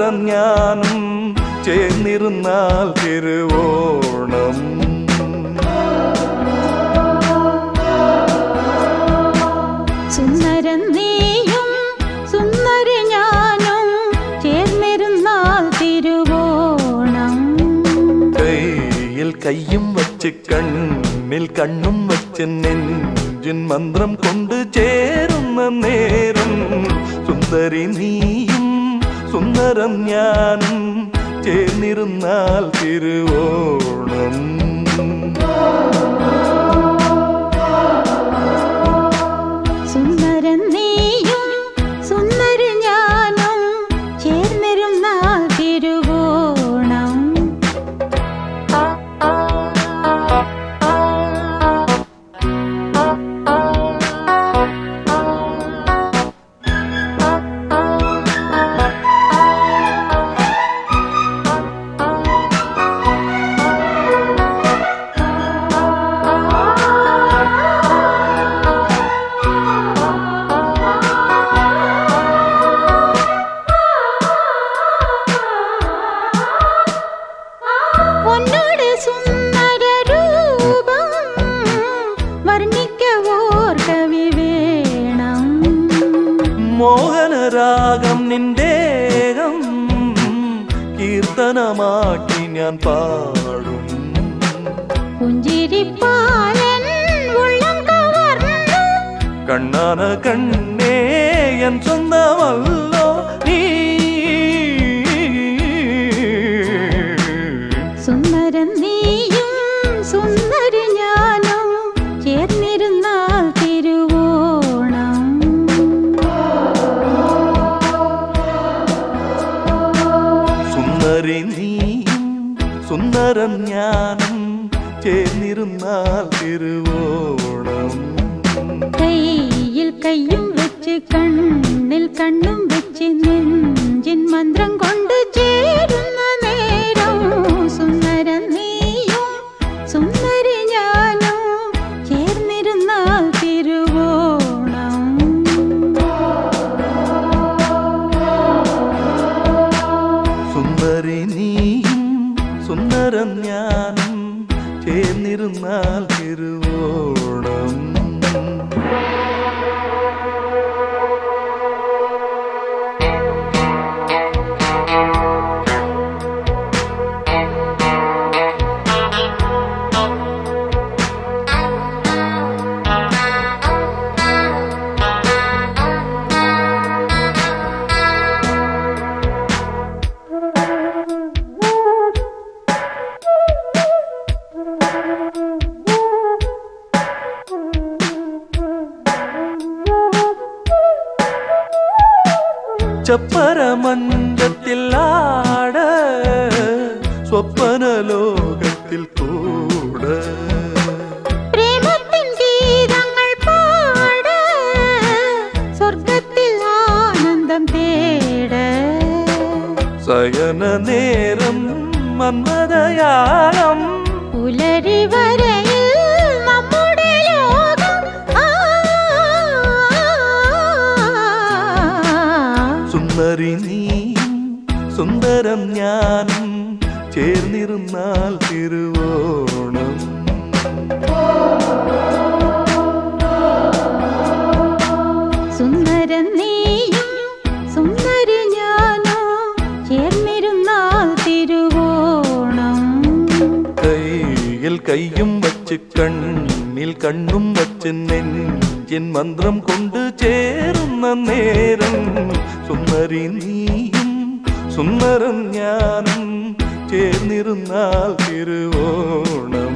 സുന്ദരൻ ഞാനും ചേർന്നിരുന്നാൽ തിരുവോണം. സുന്ദരൻ നീയും സുന്ദരി ഞാനും ചേർന്നിരുന്നാൽ തിരുവോണം. കയ്യിൽ കയ്യും വച്ച് കണ്ണിൽ കണ്ണും വച്ച് നെഞ്ചിൻ മന്ത്രം കൊണ്ട് ചേരുന്ന നേരം സുന്ദരി നീയും സുന്ദരം ഞാനും ചേർന്നിരുന്നാൽ തിരുവോണം. സുന്ദരൻ നീയും സുന്ദരി ഞാനും ചേർന്നിരുന്നാൽ തിരുവോണം. മോഹനരാഗം നിന്റേകം കീർത്തനമാക്കി ഞാൻ പാടും. പുഞ്ചിരിപ്പാലൻ ഉള്ളം കവർന്നു കണ്ണാന കണ്ണേ എൻ സ്വന്തമല്ലോ നീ. സുന്ദരൻ നീയും സുന്ദരി ഞാനും ചേർന്നിരുന്നാൽ തിരുവോണം. സുന്ദരി നീയും സുന്ദരൻ ഞാനും ചേർന്നിരുന്നാൽ തിരുവോണം. കയ്യിൽ കയ്യും വെച്ച് കണ്ണിൽ കണ്ണും വെച്ച് നെഞ്ചിൻ മന്ത്രം കൊണ്ട് ചേരുന്ന നേരം സുന്ദരൻ നീയും സുന്ദരി ഞാനും ചേർന്നിരുന്നാൽ തിരുവോണം. സുന്ദരി നീയും സുന്ദരൻ ഞാനും ചേർന്നിരുന്നാൽ തിരുവോണം. ചപ്പരമഞ്ചത്തിൽ ആട സ്വപ്ന ലോകത്തിൽ കൂട പ്രേമത്തിൻ ഗീതങ്ങൾ പാട സ്വർഗത്തിൽ ആനന്ദം തേട സയന നേരം മന്മദയാളം പുലരി വരയിൽ നമ്മുടെ ലോകം. സുന്ദരി നീയും സുന്ദരം ഞാനും ചേർന്നിരുന്നാൽ തിരുവോണം. സുന്ദരൻ നീയും സുന്ദരി ഞാനും ചേർന്നിരുന്നാൽ തിരുവോണം. കയ്യിൽ കയ്യും വച്ച് കണ്ണിൽ കണ്ണും വച്ച് നെഞ്ചിൻ മന്ത്രം കൊണ്ട് ചേരുന്ന നേരം സുന്ദരി നീയും സുന്ദരൻ ഞാനും ചേർന്നിരുന്നാൽ തിരുവോണം.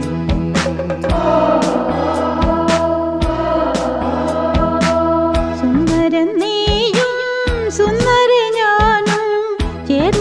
സുന്ദരൻ നീയും സുന്ദരി ഞാനും ചേർന്നിരുന്നാൽ